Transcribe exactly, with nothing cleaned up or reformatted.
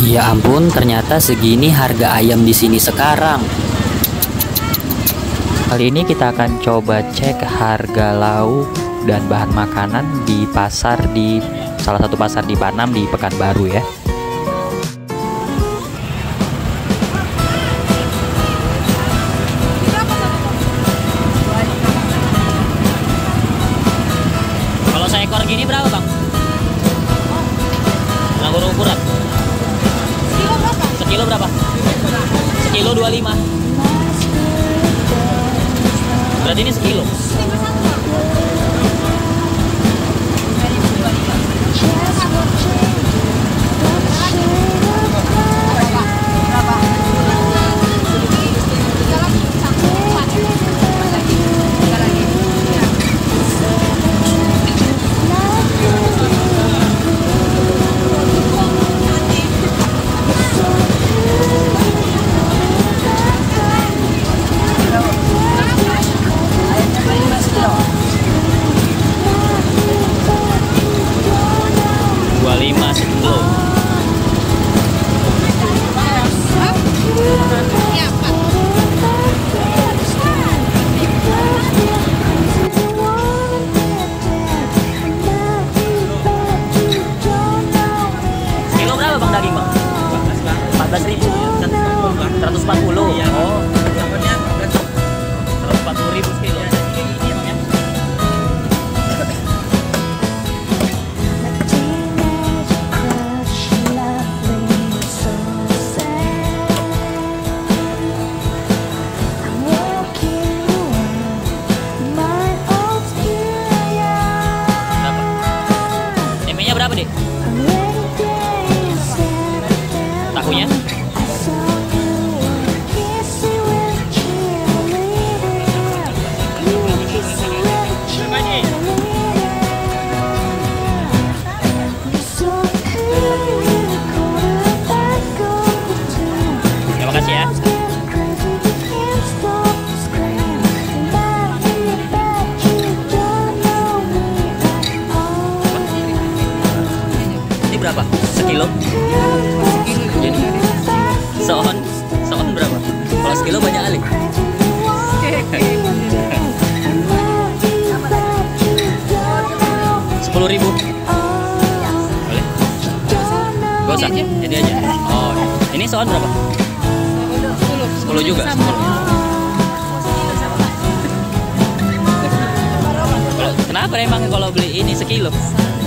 Ya ampun, ternyata segini harga ayam di sini sekarang. Kali ini kita akan coba cek harga lauk dan bahan makanan di pasar di salah satu pasar di Panam di Pekanbaru ya. Kalau seekor gini berapa, Bang? Anggur ukuran. Sekilo berapa? Sekilo berapa? Sekilo dua puluh lima. Berarti ini sekilo. dua puluh lima sekilo. Ya, Pak. Sekilo berapa, Bang, daging, Bang? empat belas ribu. seratus empat puluh. Oh. seratus empat puluh ribu sekilo. Berapa, Dek? Tahunya? Terima kasih ya. Berapa? Sekilo? Jadi soon, soon berapa? Kalau sekilo banyak kali. Sepuluh ribu. Boleh? Gak usah. Jadi aja. Oh, ini soon berapa? Sepuluh juga. Sepuluh. Kenapa emang kalau beli ini sekilo?